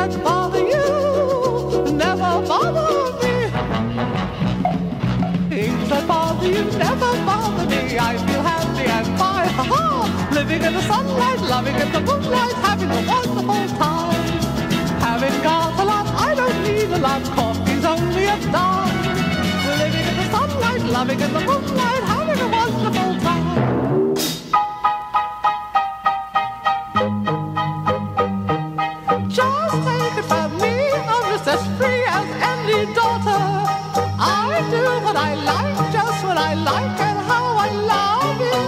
that bother you never bother me. Things that bother you never bother me. I feel happy and fine, ha-ha. Living in the sunlight, loving in the moonlight, having a wonderful time. Having got a lot, I don't need a lot, coffee's only a dime. Living in the sunlight, loving in the moonlight, having a wonderful time. Just take it from me, I'm just as free as any daughter. I do what I like, just what I like, and how I love it.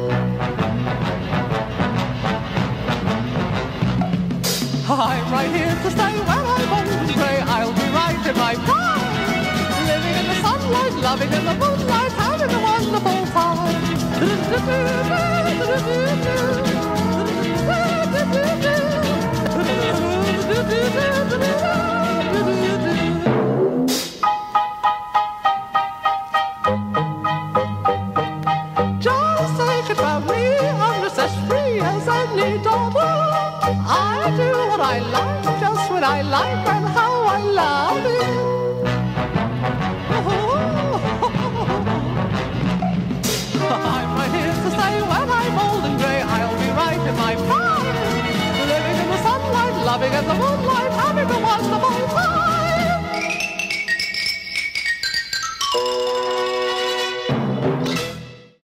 I'm right here to stay when I'm old and grey. I'll be right in my prime. Living in the sunlight, loving in the moonlight, having a wonderful time. Just take it from me, I'm just as free as any daughter. I do what I like, just what I like, and